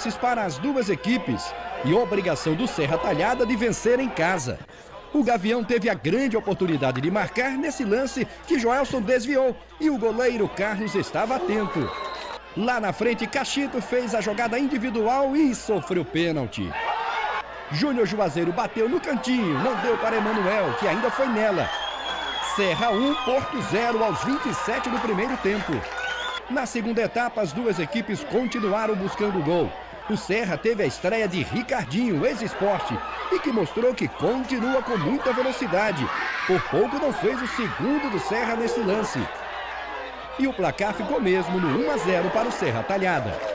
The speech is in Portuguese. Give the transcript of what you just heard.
chances para as duas equipes e obrigação do Serra Talhada de vencer em casa. O Gavião teve a grande oportunidade de marcar nesse lance que Joelson desviou e o goleiro Carlos estava atento. Lá na frente, Cachito fez a jogada individual e sofreu pênalti. Júnior Juazeiro bateu no cantinho, não deu para Emanuel, que ainda foi nela. Serra 1, Porto 0 aos 27 do primeiro tempo. Na segunda etapa, as duas equipes continuaram buscando o gol. O Serra teve a estreia de Ricardinho, ex-Sport, e que mostrou que continua com muita velocidade. Por pouco não fez o segundo do Serra nesse lance. E o placar ficou mesmo no 1 a 0 para o Serra Talhada.